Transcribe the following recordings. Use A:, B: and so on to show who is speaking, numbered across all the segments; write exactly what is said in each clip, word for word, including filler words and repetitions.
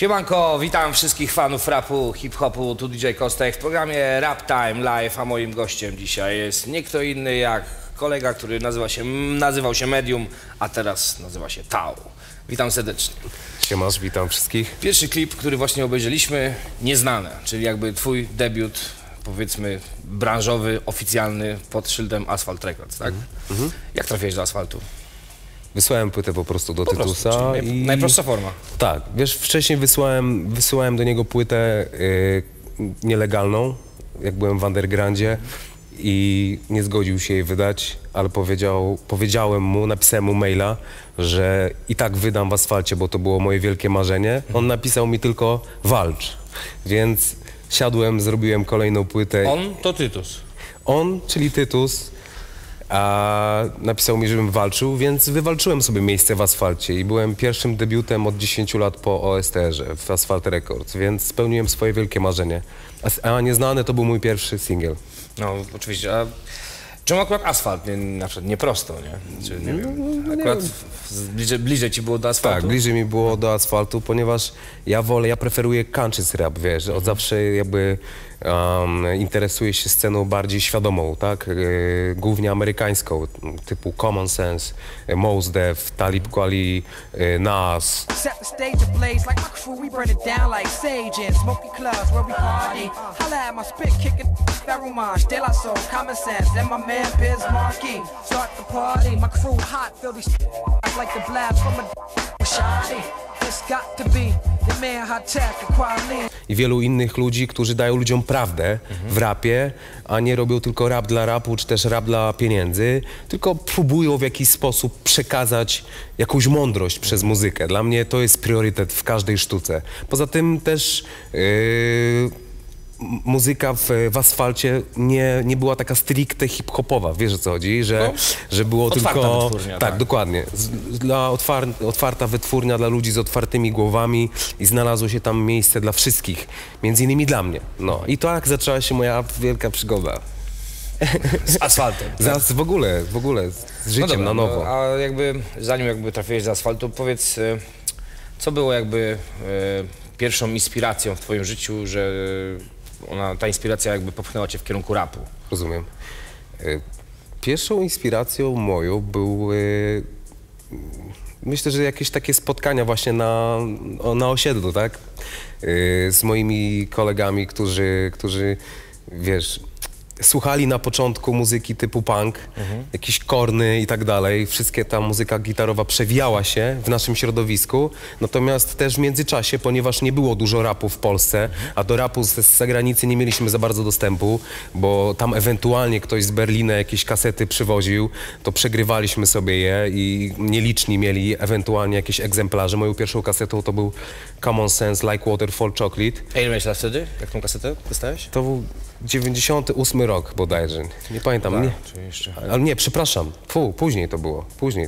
A: Siemanko, witam wszystkich fanów rapu, hip-hopu, tu D J Kostek w programie Rap Time Live, a moim gościem dzisiaj jest nie kto inny jak kolega, który nazywa się, nazywał się Medium, a teraz nazywa się Tau. Witam serdecznie.
B: Siemasz, witam wszystkich.
A: Pierwszy klip, który właśnie obejrzeliśmy, Nieznane, czyli jakby twój debiut, powiedzmy, branżowy, oficjalny pod szyldem Asphalt Records, tak? Mhm. Jak trafiłeś do Asfaltu?
B: Wysłałem płytę po prostu do
A: po
B: Tytusa.
A: Prostu, naj,
B: i...
A: Najprostsza forma.
B: Tak, wiesz, wcześniej wysłałem, wysyłałem do niego płytę yy, nielegalną, jak byłem w undergroundzie i nie zgodził się jej wydać, ale powiedział, powiedziałem mu, napisałem mu maila, że i tak wydam w Asfalcie, bo to było moje wielkie marzenie. On napisał mi tylko walcz, więc siadłem, zrobiłem kolejną płytę.
A: On to Tytus.
B: On, czyli Tytus. A napisał mi, żebym walczył, więc wywalczyłem sobie miejsce w Asfalcie i byłem pierwszym debiutem od dziesięciu lat po O S T R-ze w Asphalt Records, więc spełniłem swoje wielkie marzenie. A, a Nieznane to był mój pierwszy singiel.
A: No, oczywiście. A czemu akurat Asfalt? Nie, na przykład nie prosto, nie? Czy, nie wiem, akurat bliżej, bliżej ci było do Asfaltu?
B: Tak, bliżej mi było do Asfaltu, ponieważ ja wolę, ja preferuję country rap, wiesz, od zawsze jakby um, interesuję się sceną bardziej świadomą, tak, e, głównie amerykańską, typu Common Sense, e, Mos Def, Talib Kweli, e, Nas.
C: Like the blast from a shawty. It's got to be the man high tech quality.
B: I wielu innych ludzi, którzy dają ludziom prawdę w rapie, a nie robią tylko rap dla rapu, czy też rap dla pieniędzy, tylko próbują w jakiś sposób przekazać jakąś mądrość przez muzykę. Dla mnie to jest priorytet w każdej sztuce. Poza tym też yy, muzyka w, w Asfalcie nie, nie była taka stricte hip-hopowa, wiesz o co chodzi, że,
A: no,
B: że było
A: otwarta
B: tylko...
A: wytwórnia,
B: tak,
A: tak,
B: dokładnie. Z, dla otwar, otwarta wytwórnia dla ludzi z otwartymi głowami i znalazło się tam miejsce dla wszystkich, między innymi dla mnie. No i tak zaczęła się moja wielka przygoda.
A: Z Asfaltem.
B: Zaraz w ogóle, w ogóle, z życiem
A: no dobra,
B: na nowo.
A: No, a jakby, zanim jakby trafiłeś do Asfaltu, powiedz, co było jakby e, pierwszą inspiracją w twoim życiu, że ona, ta inspiracja jakby popchnęła cię w kierunku rapu?
B: Rozumiem. Pierwszą inspiracją moją były, myślę, że jakieś takie spotkania właśnie na, na osiedlu, tak? Z moimi kolegami, którzy, którzy wiesz, słuchali na początku muzyki typu punk, mhm. jakieś korny i tak dalej. Wszystkie ta muzyka gitarowa przewijała się w naszym środowisku. Natomiast też w międzyczasie, ponieważ nie było dużo rapu w Polsce, mhm. a do rapu z, z zagranicy nie mieliśmy za bardzo dostępu, bo tam ewentualnie ktoś z Berlina jakieś kasety przywoził, to przegrywaliśmy sobie je i nieliczni mieli ewentualnie jakieś egzemplarze. Moją pierwszą kasetą to był Common Sense, Like Waterfall Chocolate.
A: A ile miałeś lat wtedy? Jak tą kasetę dostałeś?
B: To był dziewięćdziesiąty ósmy rok bodajże, nie pamiętam,
A: tak,
B: nie,
A: czyli jeszcze...
B: ale nie, przepraszam, Fu, później to było, później.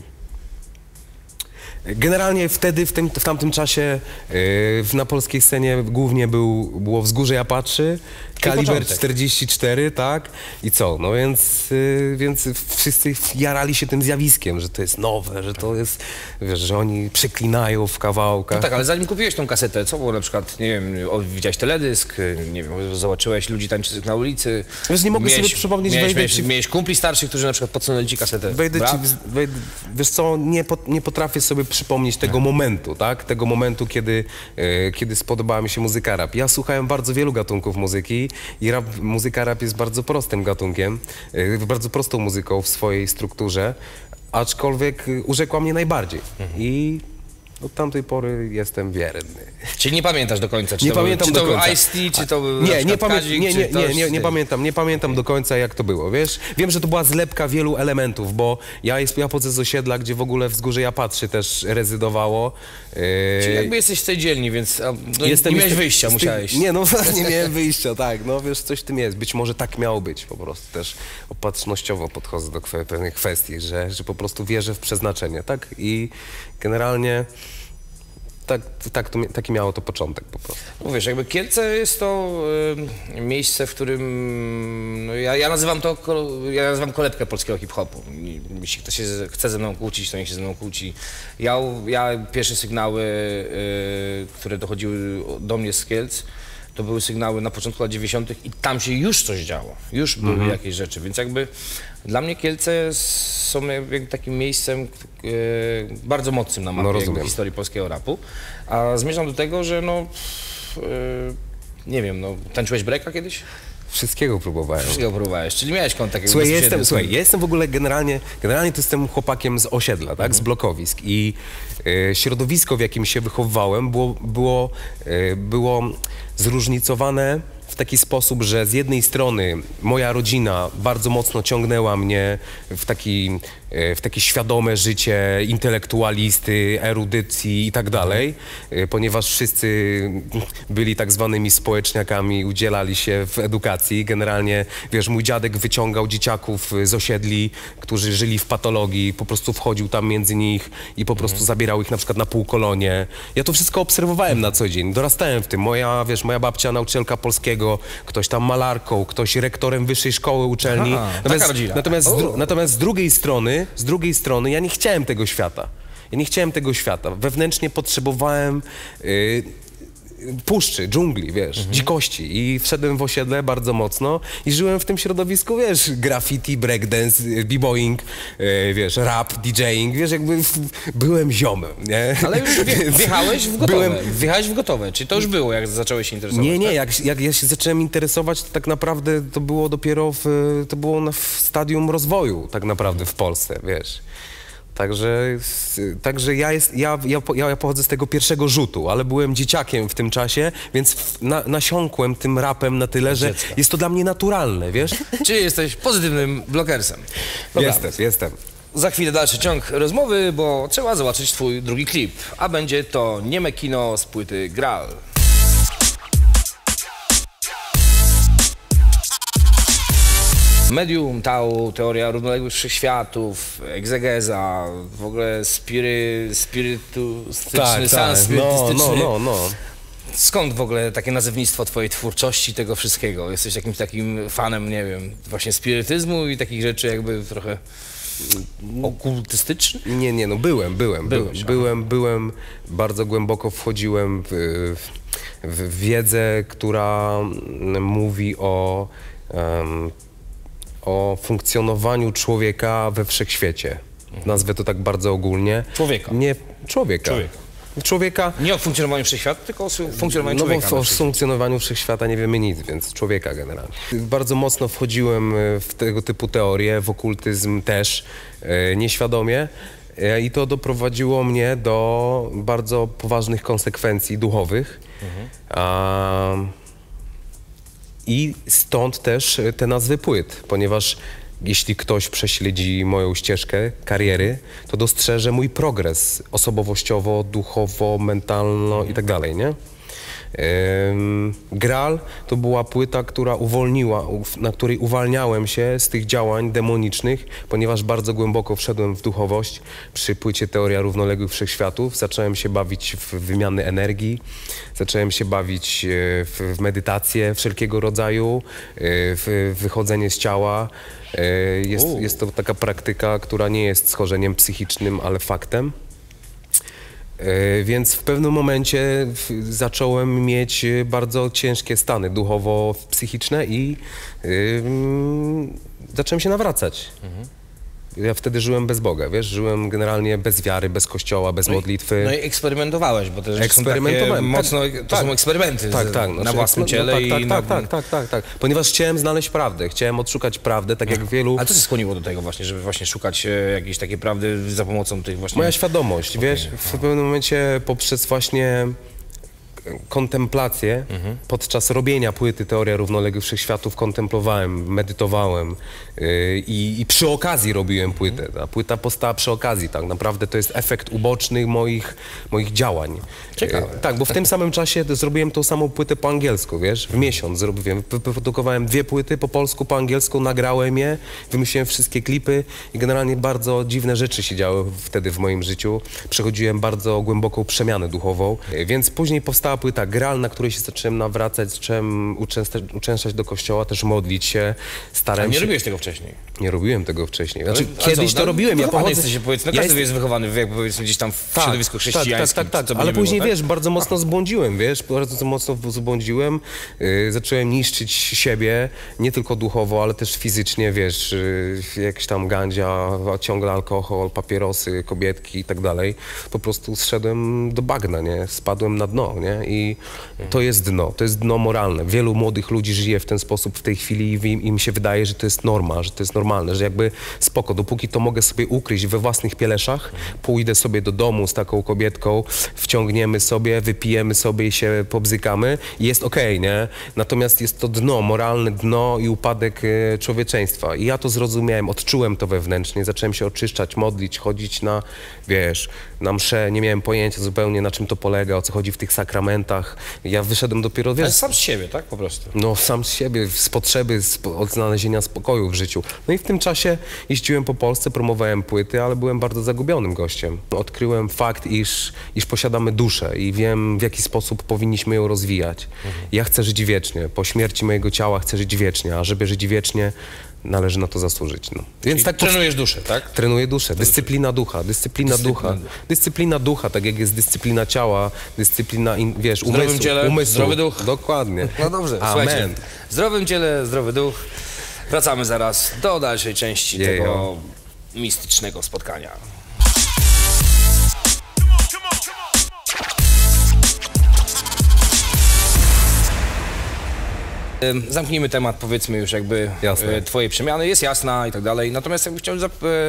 B: Generalnie wtedy, w, tym, w tamtym czasie yy, na polskiej scenie głównie był, było Wzgórze Apatrzy, Kaliber czterdzieści cztery, tak? I co? No więc, yy, więc wszyscy jarali się tym zjawiskiem, że to jest nowe, że to jest, wiesz, że oni przeklinają w kawałkach.
A: No tak, ale zanim kupiłeś tą kasetę, co było na przykład, nie wiem, widziałeś teledysk, nie wiem, zobaczyłeś ludzi tańczących na ulicy.
B: Wiesz, nie mogę
A: miałeś,
B: sobie przypomnieć,
A: miałeś,
B: wejdę
A: miałeś,
B: ci...
A: miałeś kumpli starszych, którzy na przykład podsunęli ci kasetę.
B: Wejdę ci, wejdę, wiesz co, nie, pot, nie potrafię sobie przypomnieć tego momentu, tak? Tego momentu, kiedy, e, kiedy spodobała mi się muzyka rap. Ja słuchałem bardzo wielu gatunków muzyki i rap, muzyka rap jest bardzo prostym gatunkiem, e, bardzo prostą muzyką w swojej strukturze, aczkolwiek urzekła mnie najbardziej. Mhm. I od tamtej pory jestem wierny.
A: Czyli nie pamiętasz do końca, czy
B: nie
A: to
B: pamiętam
A: był, czy
B: do
A: to
B: końca.
A: był Ice-T, czy to był
B: nie, nie, pamię
A: Kazik,
B: nie, nie,
A: to,
B: nie, nie, nie pamiętam, nie pamiętam nie. do końca, jak to było, wiesz? Wiem, że to była zlepka wielu elementów, bo ja, jest, ja pochodzę z osiedla, gdzie w ogóle Wzgórze Apatrzy też rezydowało.
A: Czyli jakby jesteś z tej dzielni, więc no,
B: Jestem,
A: nie miałeś
B: jestem,
A: wyjścia, musiałeś.
B: Nie, no nie miałem wyjścia, tak, no wiesz, coś w tym jest. Być może tak miało być, po prostu też opatrznościowo podchodzę do pewnych kwestii, że, że po prostu wierzę w przeznaczenie, tak? I generalnie tak, tak to, taki miało to początek po prostu.
A: No wiesz, jakby Kielce jest to y, miejsce, w którym no ja, ja nazywam to, ja nazywam kolebkę polskiego hip-hopu. I jeśli ktoś się chce ze mną kłócić, to niech się ze mną kłóci. Ja, ja pierwsze sygnały, y, które dochodziły do mnie z Kielc, to były sygnały na początku lat dziewięćdziesiątych i tam się już coś działo, już były
B: Mhm.
A: jakieś rzeczy, więc jakby dla mnie Kielce są jakby takim miejscem e, bardzo mocnym na mapie
B: No,
A: jakby historii polskiego rapu, a zmierzam do tego, że no, e, nie wiem, no, tańczyłeś breaka kiedyś?
B: Wszystkiego próbowałem.
A: Wszystkiego próbowałeś, czyli miałeś kontakt
B: Słuchaj, ja
A: bezpośredni
B: jestem,
A: z
B: słuchaj,
A: tym.
B: ja jestem w ogóle generalnie, generalnie to jestem chłopakiem z osiedla, tak, z blokowisk i e, środowisko, w jakim się wychowywałem, było, było, e, było zróżnicowane w taki sposób, że z jednej strony moja rodzina bardzo mocno ciągnęła mnie w taki, e, w takie świadome życie intelektualisty, erudycji i tak dalej, e, ponieważ wszyscy byli tak zwanymi społeczniakami, udzielali się w edukacji. Generalnie, wiesz, mój dziadek wyciągał dzieciaków z osiedli, którzy żyli w patologii, po prostu wchodził tam między nich i po prostu zabierał ich na przykład na półkolonie. Ja to wszystko obserwowałem na co dzień, dorastałem w tym. Moja, wiesz, moja babcia nauczycielka polskiego, ktoś tam malarką, ktoś rektorem wyższej szkoły, uczelni.
A: Aha, taka
B: natomiast,
A: rodzina.
B: natomiast, z
A: O.
B: dru- natomiast z drugiej strony, z drugiej strony ja nie chciałem tego świata. Ja nie chciałem tego świata. Wewnętrznie potrzebowałem y, puszczy, dżungli, wiesz,
A: Mhm.
B: dzikości i wszedłem w osiedle bardzo mocno i żyłem w tym środowisku, wiesz, graffiti, breakdance, y, b-boying, y, wiesz, rap, DJing, wiesz, jakby w, byłem ziomem, nie?
A: Ale już wje, wjechałeś w gotowe,
B: Byłem-
A: wjechałeś w gotowe, czy to już było, jak zacząłeś się interesować?
B: Nie, nie,
A: tak?
B: jak, jak ja się zacząłem interesować, to tak naprawdę to było dopiero w, to było na, w stadium rozwoju tak naprawdę w Polsce, wiesz. Także, s- także ja, jest, ja, ja, po- ja pochodzę z tego pierwszego rzutu, ale byłem dzieciakiem w tym czasie, więc w, na, nasiąkłem tym rapem na tyle, że
A: Dziecka.
B: jest to dla mnie naturalne, wiesz?
A: Czyli jesteś pozytywnym blokersem. Dobra.
B: Jestem, jestem.
A: Za chwilę dalszy ciąg rozmowy, bo trzeba zobaczyć twój drugi klip, a będzie to nieme kino z płyty Graal. Medium, Tau, teoria równoległych wszechświatów, egzegeza, w ogóle spiry, spirytustyczny, stan
B: no,
A: spirytystyczny.
B: no, no, no.
A: Skąd w ogóle takie nazewnictwo twojej twórczości, tego wszystkiego? Jesteś jakimś takim fanem, nie wiem, właśnie spirytyzmu i takich rzeczy jakby trochę okultystycznych?
B: Nie, nie, no byłem, byłem,
A: Byłeś,
B: byłem,
A: aha.
B: byłem, byłem, bardzo głęboko wchodziłem w, w, w wiedzę, która mm, mówi o, em, o funkcjonowaniu człowieka we wszechświecie. Nazwę to tak bardzo ogólnie.
A: Człowieka.
B: Nie, człowieka.
A: Człowieka.
B: Człowieka.
A: Nie o funkcjonowaniu wszechświata, tylko o su- funkcjonowaniu
B: No bo
A: człowieka.
B: w,
A: na
B: o
A: wszechświecie.
B: funkcjonowaniu wszechświata nie wiemy nic, więc człowieka generalnie. Bardzo mocno wchodziłem e, w tego typu teorie, w okultyzm też, e, nieświadomie. E, I to doprowadziło mnie do bardzo poważnych konsekwencji duchowych. A, I stąd też e, te nazwy płyt, ponieważ jeśli ktoś prześledzi moją ścieżkę kariery, to dostrzeże mój progres osobowościowo, duchowo, mentalno i tak dalej, nie? Ym, Graal to była płyta, która uwolniła, uf- na której uwalniałem się z tych działań demonicznych, ponieważ bardzo głęboko wszedłem w duchowość. Przy płycie Teoria Równoległych Wszechświatów zacząłem się bawić w wymiany energii, zacząłem się bawić e, w, w medytację wszelkiego rodzaju, e, w wychodzenie z ciała. E, Jest,
A: U.
B: jest to taka praktyka, która nie jest schorzeniem psychicznym, ale faktem. E, Więc w pewnym momencie w- zacząłem mieć e, bardzo ciężkie stany duchowo-psychiczne i ym, zacząłem się nawracać. Ja wtedy żyłem bez Boga, wiesz, żyłem generalnie bez wiary, bez kościoła, bez modlitwy.
A: No i eksperymentowałeś, bo te rzeczy są takie
B: Eksperymentowałem.
A: mocno,
B: Tak,
A: to
B: tak.
A: są eksperymenty
B: Tak,
A: z,
B: tak.
A: na
B: Znaczy,
A: własnym
B: no,
A: ciele
B: tak,
A: i
B: tak,
A: na...
B: tak, tak, tak, tak, tak. Ponieważ chciałem znaleźć prawdę, chciałem odszukać prawdę, tak jak wielu...
A: A co cię skłoniło do tego właśnie, żeby właśnie szukać e, jakiejś takiej prawdy za pomocą tych właśnie...
B: Moja świadomość, wiesz, w pewnym momencie poprzez właśnie kontemplację mhm. podczas robienia płyty Teoria Równoległych Wszechświatów kontemplowałem, medytowałem yy, i, i przy okazji robiłem płytę. Ta płyta powstała przy okazji, tak naprawdę to jest efekt uboczny moich, moich działań.
A: Ciekawe.
B: Yy, tak, bo w tym samym czasie zrobiłem tą samą płytę po angielsku, wiesz, w miesiąc zrobiłem, wyprodukowałem dwie płyty po polsku, po angielsku, nagrałem je, wymyśliłem wszystkie klipy i generalnie bardzo dziwne rzeczy się działy wtedy w moim życiu. Przechodziłem bardzo głęboką przemianę duchową, yy, więc później powstała płyta Graal, na której się zacząłem nawracać, zacząłem uczęszczać, uczęszczać do kościoła, też modlić się, starałem
A: A nie
B: się...
A: robiłeś tego wcześniej?
B: Nie robiłem tego wcześniej. Znaczy,
A: Ale,
B: kiedyś
A: co,
B: to
A: no,
B: robiłem, ja pochodzę...
A: jesteś, powiedzmy, no
B: ja
A: każdy
B: jest...
A: jest wychowany w, jakby, powiedzmy, gdzieś tam w
B: tak,
A: środowisku chrześcijańskim.
B: Tak, tak, tak, tak.
A: Ale
B: później,
A: było,
B: wiesz,
A: tak?
B: bardzo mocno zbłądziłem, wiesz, bardzo mocno zbłądziłem. Yy, zacząłem niszczyć siebie, nie tylko duchowo, ale też fizycznie, wiesz, yy, jakieś tam gandzia, ciągle alkohol, papierosy, kobietki i tak dalej. Po prostu zszedłem do bagna, nie? Spadłem na dno, nie? I to jest dno, to jest dno moralne. Wielu młodych ludzi żyje w ten sposób w tej chwili i im, im się wydaje, że to jest norma, że to jest normalne, że jakby spoko, dopóki to mogę sobie ukryć we własnych pieleszach, pójdę sobie do domu z taką kobietką, wciągniemy sobie, wypijemy sobie i się pobzykamy i jest okej, nie? Natomiast jest to dno, moralne dno i upadek e, człowieczeństwa. I ja to zrozumiałem, odczułem to wewnętrznie, zacząłem się oczyszczać, modlić, chodzić na, wiesz, na mszę, nie miałem pojęcia zupełnie, na czym to polega, o co chodzi w tych sakramentach. Ja wyszedłem dopiero, wiesz...
A: Ale sam z siebie, tak? Po prostu.
B: No, sam z siebie, z potrzeby, z, od znalezienia spokoju w życiu. No i w tym czasie jeździłem po Polsce, promowałem płyty, ale byłem bardzo zagubionym gościem. Odkryłem fakt, iż, iż posiadamy duszę i wiem, w jaki sposób powinniśmy ją rozwijać. Mhm. Ja chcę żyć wiecznie. Po śmierci mojego ciała chcę żyć wiecznie, a żeby żyć wiecznie, należy na to zasłużyć. No. Więc tak
A: trenujesz duszę, tak?
B: Trenuję duszę. Dyscyplina ducha, dyscyplina, dyscyplina ducha. Dyscyplina ducha, tak jak jest dyscyplina ciała, dyscyplina, in, wiesz, umysłu.
A: W zdrowym ciele,
B: umysłu.
A: zdrowy duch.
B: Dokładnie.
A: No dobrze,
B: Amen.
A: słuchajcie. W zdrowym ciele, zdrowy duch. Wracamy zaraz do dalszej części
B: Jejo.
A: tego mistycznego spotkania. Zamknijmy temat, powiedzmy już jakby
B: Jasne.
A: twojej przemiany, jest jasna i tak dalej. Natomiast jakbym chciał zap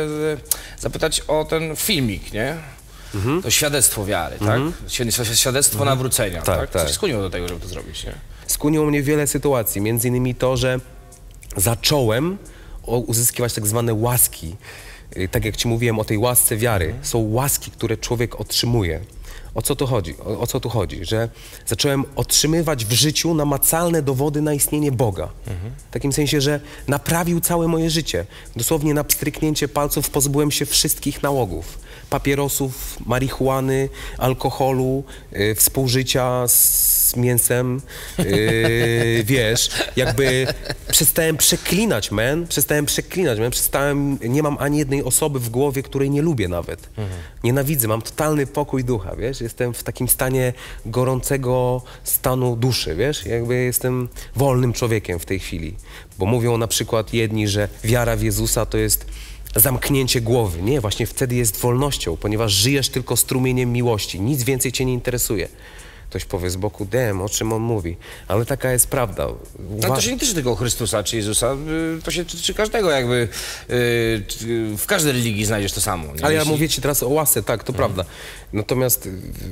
A: zapytać o ten filmik, nie? Mhm. To świadectwo wiary, mhm. tak? Świadectwo mhm. nawrócenia, tak?
B: tak?
A: Co
B: tak.
A: cię skłoniło do tego, żeby to zrobić, nie?
B: Skłoniło mnie wiele sytuacji, między innymi to, że zacząłem uzyskiwać tak zwane łaski. Tak jak ci mówiłem o tej łasce wiary. Mhm. Są łaski, które człowiek otrzymuje. O co tu chodzi? O, o co tu chodzi? Że zacząłem otrzymywać w życiu namacalne dowody na istnienie Boga. Mhm. W takim sensie, że naprawił całe moje życie. Dosłownie na pstryknięcie palców pozbyłem się wszystkich nałogów. Papierosów, marihuany, alkoholu, yy, współżycia z mięsem, yy, wiesz, jakby przestałem przeklinać, man, przestałem przeklinać, man, przestałem, nie mam ani jednej osoby w głowie, której nie lubię nawet. Mhm. Nienawidzę, mam totalny pokój ducha, wiesz, jestem w takim stanie gorącego stanu duszy, wiesz, jakby jestem wolnym człowiekiem w tej chwili, bo mówią na przykład jedni, że wiara w Jezusa to jest zamknięcie głowy. Nie, właśnie wtedy jest wolnością, ponieważ żyjesz tylko strumieniem miłości. Nic więcej cię nie interesuje. Ktoś powie z boku, dem, o czym on mówi. Ale taka jest prawda.
A: Uwa- no to się nie tyczy tylko o Chrystusa czy Jezusa, to się tyczy każdego jakby, yy, w każdej religii znajdziesz to samo. Nie?
B: Ale ja
A: Jeśli...
B: mówię ci teraz o łasce, tak, to mhm. prawda. Natomiast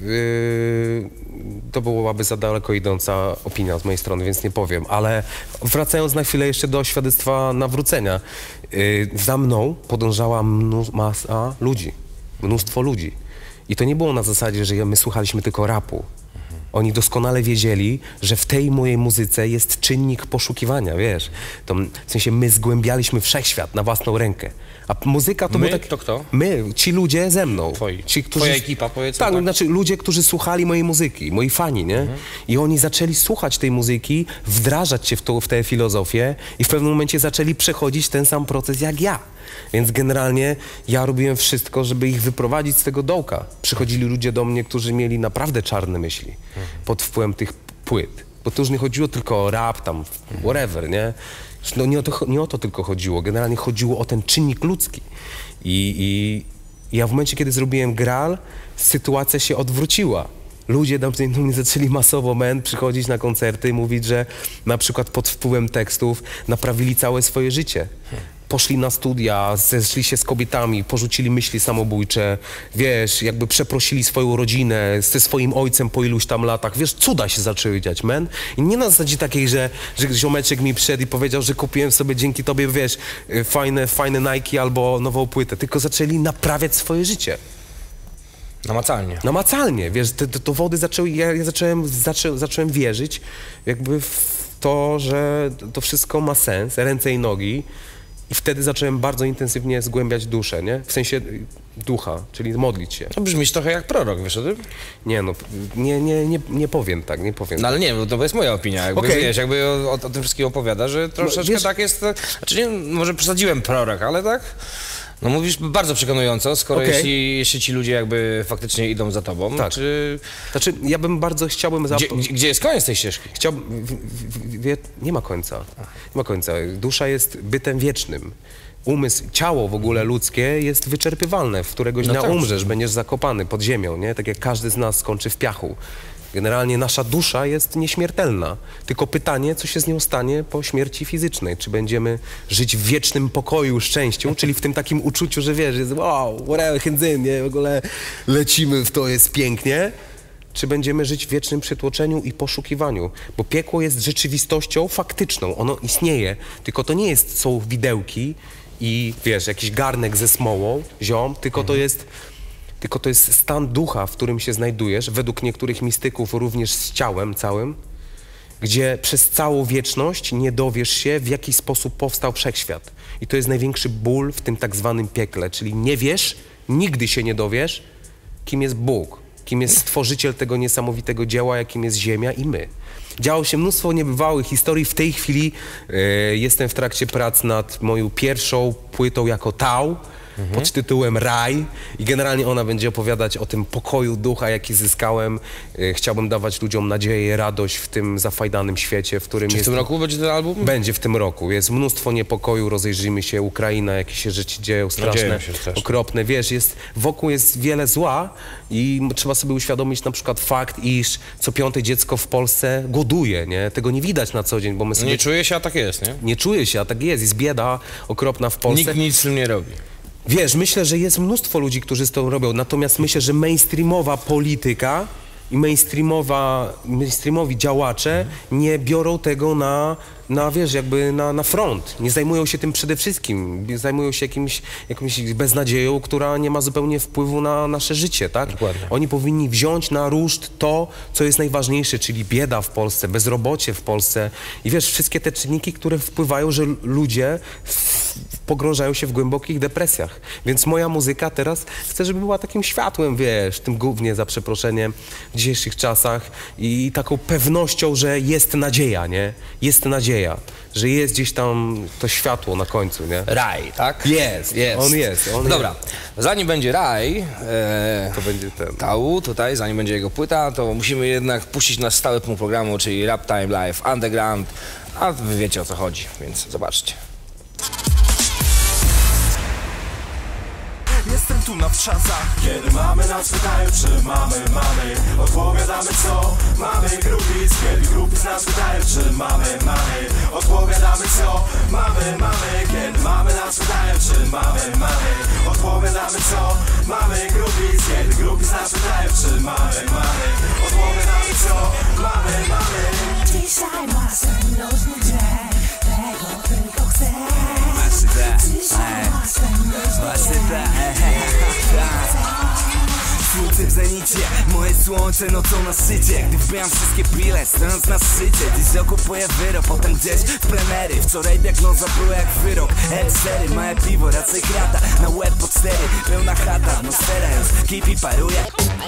B: yy, to byłaby za daleko idąca opinia z mojej strony, więc nie powiem. Ale wracając na chwilę jeszcze do świadectwa nawrócenia. Yy, za mną podążała mnóstwo, masa ludzi, mnóstwo ludzi. I to nie było na zasadzie, że my słuchaliśmy tylko rapu. Oni doskonale wiedzieli, że w tej mojej muzyce jest czynnik poszukiwania, wiesz. To, w sensie my zgłębialiśmy wszechświat na własną rękę. A muzyka to
A: my?
B: był tak...
A: To kto?
B: My, ci ludzie ze mną.
A: Twoi.
B: Ci, którzy...
A: Twoja ekipa, powiedzmy,
B: tak,
A: tak?
B: znaczy ludzie, którzy słuchali mojej muzyki, moi fani, nie? Mhm. I oni zaczęli słuchać tej muzyki, wdrażać się w, to, w tę filozofię i w pewnym momencie zaczęli przechodzić ten sam proces jak ja. Więc generalnie ja robiłem wszystko, żeby ich wyprowadzić z tego dołka. Przychodzili ludzie do mnie, którzy mieli naprawdę czarne myśli mhm. pod wpływem tych płyt. Bo to już nie chodziło tylko o rap, tam, whatever, nie? No nie o to, nie o to tylko chodziło. Generalnie chodziło o ten czynnik ludzki. I, i ja w momencie, kiedy zrobiłem Graal, sytuacja się odwróciła. Ludzie do mnie zaczęli masowo men przychodzić na koncerty i mówić, że na przykład pod wpływem tekstów naprawili całe swoje życie. poszli na studia, zeszli się z kobietami, porzucili myśli samobójcze, wiesz, jakby przeprosili swoją rodzinę ze swoim ojcem po iluś tam latach, wiesz, cuda się zaczęły dziać, man. I nie na zasadzie takiej, że, że ziomeczek mi przyszedł i powiedział, że kupiłem sobie dzięki tobie, wiesz, fajne, fajne Nike albo nową płytę, tylko zaczęli naprawiać swoje życie.
A: Namacalnie.
B: Namacalnie, wiesz, te, te dowody zaczęły, ja, ja zacząłem, zaczę, zacząłem wierzyć jakby w to, że to wszystko ma sens, ręce i nogi i wtedy zacząłem bardzo intensywnie zgłębiać duszę, nie? W sensie ducha, czyli modlić się.
A: To brzmisz trochę jak prorok, wiesz o tym?
B: Nie no, nie, nie, nie, nie powiem tak, nie powiem.
A: No ale nie, bo to jest moja opinia, jakby
B: Okay.
A: wiesz, jakby o, o, o tym wszystkim opowiada, że troszeczkę
B: wiesz,
A: tak jest, znaczy nie, może przesadziłem prorok, ale tak, no mówisz bardzo przekonująco, skoro
B: Okay.
A: jeśli, jeśli ci ludzie jakby faktycznie idą za tobą,
B: Tak.
A: czy...
B: Znaczy, ja bym bardzo chciałbym... Za...
A: Gdzie, gdzie, gdzie jest koniec tej ścieżki?
B: Chciałbym... W, w, w, nie ma końca, nie ma końca. Dusza jest bytem wiecznym. Umysł, ciało w ogóle ludzkie jest wyczerpywalne. W któregoś
A: No
B: dnia
A: tak.
B: umrzesz, będziesz zakopany pod ziemią, nie? Tak jak każdy z nas skończy w piachu. Generalnie nasza dusza jest nieśmiertelna. Tylko pytanie, co się z nią stanie po śmierci fizycznej. Czy będziemy żyć w wiecznym pokoju, szczęściu, czyli w tym takim uczuciu, że wiesz, jest wow, whatever, hędzyn, nie? W ogóle lecimy w to, jest pięknie. Czy będziemy żyć w wiecznym przytłoczeniu i poszukiwaniu. Bo piekło jest rzeczywistością faktyczną. Ono istnieje, tylko to nie jest, są widełki i wiesz, jakiś garnek ze smołą, ziom, tylko mhm. to jest... Tylko to jest stan ducha, w którym się znajdujesz, według niektórych mistyków również z ciałem całym, gdzie przez całą wieczność nie dowiesz się, w jaki sposób powstał wszechświat. I to jest największy ból w tym tak zwanym piekle, czyli nie wiesz, nigdy się nie dowiesz, kim jest Bóg, kim jest stworzyciel tego niesamowitego dzieła, jakim jest Ziemia i my. Działo się mnóstwo niebywałych historii. W tej chwili e, jestem w trakcie prac nad moją pierwszą płytą jako Tau, Mhm. pod tytułem Raj i generalnie ona będzie opowiadać o tym pokoju ducha, jaki zyskałem. E, chciałbym dawać ludziom nadzieję, radość w tym zafajdanym świecie, w którym
A: Czy
B: jest...
A: w tym roku będzie ten album?
B: Będzie w tym roku. Jest mnóstwo niepokoju, rozejrzyjmy się, Ukraina, jakieś się rzeczy dzieją straszne,
A: się strasznie.
B: okropne. Wiesz, jest, wokół jest wiele zła i trzeba sobie uświadomić na przykład fakt, iż co piąte dziecko w Polsce głoduje, nie? Tego nie widać na co dzień, bo my sobie...
A: Nie czuje się, a tak jest, nie?
B: Nie czuje się, a tak jest. Jest bieda okropna w Polsce.
A: Nikt nic z tym nie robi.
B: Wiesz, myślę, że jest mnóstwo ludzi, którzy z tym robią, natomiast myślę, że mainstreamowa polityka i mainstreamowa, mainstreamowi działacze nie biorą tego na, na wiesz, jakby na, na front. Nie zajmują się tym przede wszystkim. Zajmują się jakimś, jakimś beznadzieją, która nie ma zupełnie wpływu na nasze życie, tak?
A: Dokładnie.
B: Oni powinni wziąć na ruszt to, co jest najważniejsze, czyli bieda w Polsce, bezrobocie w Polsce i wiesz, wszystkie te czynniki, które wpływają, że ludzie w, pogrążają się w głębokich depresjach. Więc moja muzyka teraz chcę, żeby była takim światłem, wiesz, tym gównie, za przeproszeniem, w dzisiejszych czasach i taką pewnością, że jest nadzieja, nie? Jest nadzieja, że jest gdzieś tam to światło na końcu, nie?
A: Raj, tak?
B: Jest,
A: jest.
B: on jest. On
A: Dobra, zanim będzie Raj, e,
B: To będzie ten.
A: Tau tutaj, zanim będzie jego płyta, to musimy jednak puścić nasz stały punkt programu, czyli Rap Time Live Underground, a wy wiecie o co chodzi, więc zobaczcie.
D: Jestem tu na wtrzasach. Kiedy mamy nas pytają, czy mamy, mamy odpowiadamy co? Mamy grupis. Kiedy grupis nas pytają, czy mamy, mamy odpowiadamy co? Mamy, mamy. Kiedy mamy nas pytają, czy mamy, mamy odpowiadamy co? Mamy grupis. Kiedy grupis nas pytają, czy mamy, mamy odpowiadamy co? Mamy, mamy.
E: Dzisiaj masz ten nóżny dzień, tego tylko chcę. Dzisiaj masz ten nóżny dzień.
D: Słońce w zenicie, moje słońce nocą na szczycie. Gdy wbijam wszystkie pile, stojąc na szczycie. Dziś okupuję wyrok, potem gdzieś w plenery. Wczoraj diagnoza była jak wyrok L cztery, małe piwo, raczej krata. Na łeb po cztery, pełna chata. Atmosfera już kipi, paruje.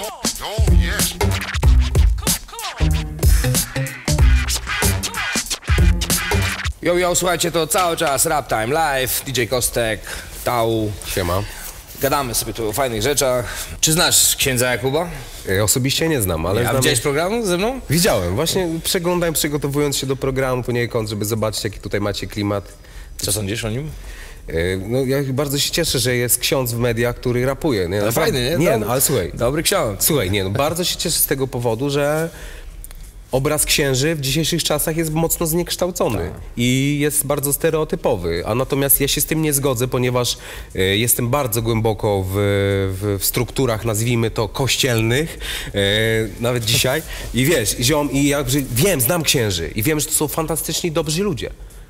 A: Yo, yo, słuchajcie, to cały czas Rap Time Live, D J Kostek, Tau.
B: Siema.
A: Gadamy sobie tu o fajnych rzeczach. Czy znasz księdza Jakuba?
B: Ja osobiście nie znam, ale
A: A
B: znam...
A: widziałeś program ze mną?
B: Widziałem, właśnie przeglądałem, przygotowując się do programu poniekąd, żeby zobaczyć, jaki tutaj macie klimat.
A: Co sądzisz o nim?
B: E, No ja bardzo się cieszę, że jest ksiądz w mediach, który rapuje. Nie,
A: No fajny, nie?
B: Nie,
A: Dobry-
B: no, ale słuchaj,
A: Dobry ksiądz.
B: słuchaj, nie, no bardzo się cieszę z tego powodu, że obraz księży w dzisiejszych czasach jest mocno zniekształcony
A: Tak.
B: i jest bardzo stereotypowy, a natomiast ja się z tym nie zgodzę, ponieważ e, jestem bardzo głęboko w, w, w strukturach, nazwijmy to, kościelnych, e, nawet dzisiaj i wiesz, ziom, i ja wiem, znam księży i wiem, że to są fantastyczni, dobrzy ludzie.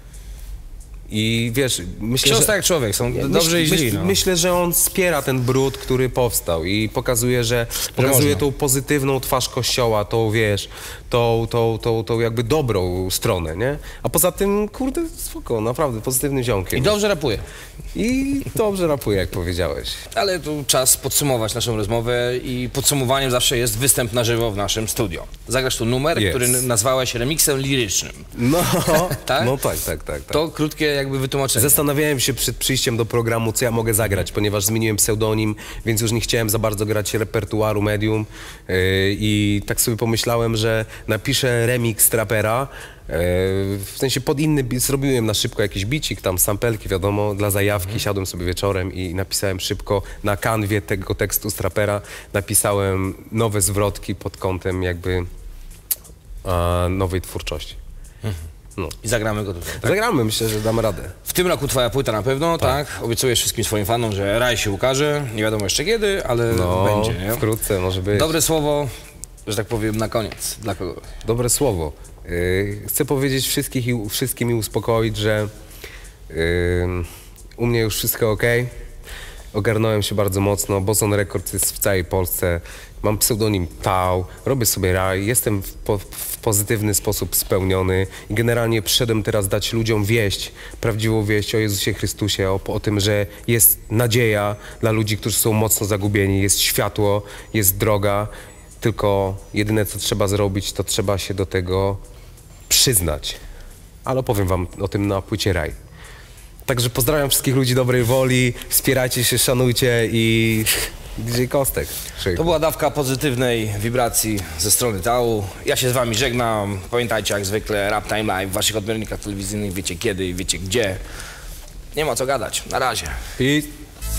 B: I wiesz, myślę,
A: Ksiądz
B: że...
A: tak jak człowiek, są
B: Myśl-
A: dobrzy i źli.
B: myśl-
A: No.
B: Myślę, że on wspiera ten brud, który powstał i pokazuje, że pokazuje
A: można.
B: tą pozytywną twarz Kościoła, tą, wiesz, tą, tą, tą, tą jakby dobrą stronę, nie? A poza tym, kurde, spoko, naprawdę, pozytywnym ziomkiem.
A: I dobrze rapuje.
B: I dobrze rapuje, jak powiedziałeś.
A: Ale tu czas podsumować naszą rozmowę i podsumowaniem zawsze jest występ na żywo w naszym studio. Zagrasz tu numer,
B: Jest.
A: który nazwałeś remiksem lirycznym.
B: No,
A: Tak?
B: no tak, tak, tak. tak.
A: To krótkie jakby wytłumaczenie.
B: Zastanawiałem się przed przyjściem do programu, co ja mogę zagrać, ponieważ zmieniłem pseudonim, więc już nie chciałem za bardzo grać repertuaru medium yy, i tak sobie pomyślałem, że napiszę remix trapera, yy, w sensie pod inny beat, zrobiłem na szybko jakiś bicik, tam sampelki, wiadomo, dla zajawki,
A: Mhm.
B: siadłem sobie wieczorem i napisałem szybko na kanwie tego tekstu z trapera, napisałem nowe zwrotki pod kątem jakby a, nowej twórczości. No.
A: I zagramy go tutaj. Tak?
B: Zagramy, myślę, że damy radę.
A: W tym roku twoja płyta na pewno, tak? Obiecujesz wszystkim swoim fanom, że raj się ukaże. Nie wiadomo jeszcze kiedy, ale
B: No,
A: będzie, nie?
B: wkrótce może być.
A: Dobre słowo, że tak powiem, na koniec. Dla kogo?
B: Dobre słowo. Yy, chcę powiedzieć wszystkich i, wszystkim i uspokoić, że yy, u mnie już wszystko ok. Ogarnąłem się bardzo mocno. Boson Records jest w całej Polsce. Mam pseudonim Tau, robię sobie raj, jestem w, po, w pozytywny sposób spełniony i generalnie przyszedłem teraz dać ludziom wieść, prawdziwą wieść o Jezusie Chrystusie, o, o tym, że jest nadzieja dla ludzi, którzy są mocno zagubieni, jest światło, jest droga, tylko jedyne co trzeba zrobić, to trzeba się do tego przyznać. Ale opowiem wam o tym na płycie Raj. Także pozdrawiam wszystkich ludzi dobrej woli, wspierajcie się, szanujcie i D J Kostek.
A: To była dawka pozytywnej wibracji ze strony Tau. Ja się z wami żegnam. Pamiętajcie, jak zwykle, Rap Time Live w waszych odbiornikach telewizyjnych. Wiecie kiedy i wiecie gdzie. Nie ma co gadać. Na razie.
B: Peace.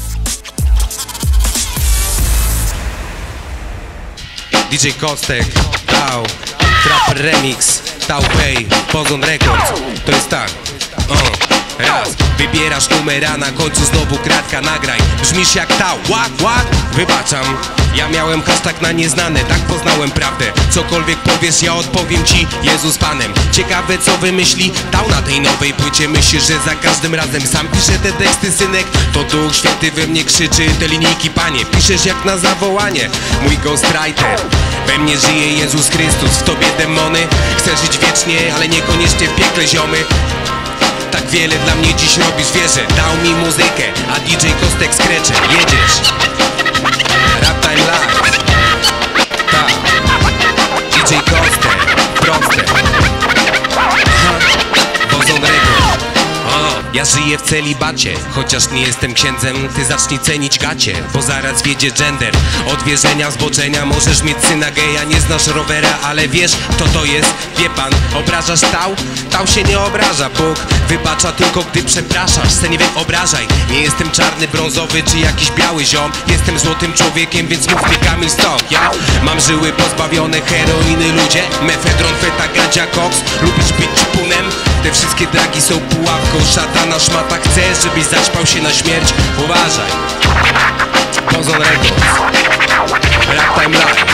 F: D J Kostek, Tau, Trapper Remix, Tau Pay, Boson Records. To jest tak. O. Raz, wybierasz numera, na końcu znowu kratka, nagraj. Brzmisz jak Tau, łak, łak. Wybaczam, ja miałem hashtag na nieznane, tak poznałem prawdę. Cokolwiek powiesz, ja odpowiem ci, Jezus Panem. Ciekawe co wymyśli Tau na tej nowej płycie. Myślisz, że za każdym razem sam piszę te teksty, synek? To Duch Święty we mnie krzyczy, te linijki, Panie. Piszesz jak na zawołanie, mój ghostwriter. We mnie żyje Jezus Chrystus, w tobie demony. Chcę żyć wiecznie, ale niekoniecznie w piekle, ziomy. Tak wiele dla mnie dziś robisz, wierzę. Dał mi muzykę, a D J Kostek skrecze. Jedziesz. Rap Time Live. Tak. D J Kostek. Proste. Boson Records. O, ja żyję w celibacie, chociaż nie jestem księdzem. Ty zacznij cenić gacie, bo zaraz wiedzie gender. Od wierzenia, zboczenia możesz mieć syna geja. Nie znasz rowera, ale wiesz kto to jest. Wie pan, obrażasz Tau? Tau się nie obraża, Bóg wybacza tylko gdy przepraszasz. Se nie obrażaj, nie jestem czarny, brązowy czy jakiś biały ziom. Jestem złotym człowiekiem, więc mów mi Kamil Stok. Ja mam żyły pozbawione heroiny ludzie. Mefedron, feta, gadzia, koks. Lubisz być ćpunem? Te wszystkie dragi są pułapką szatana, szmata chce, żebyś zaćpał się na śmierć. Uważaj. Boson Records. Rap Time Live.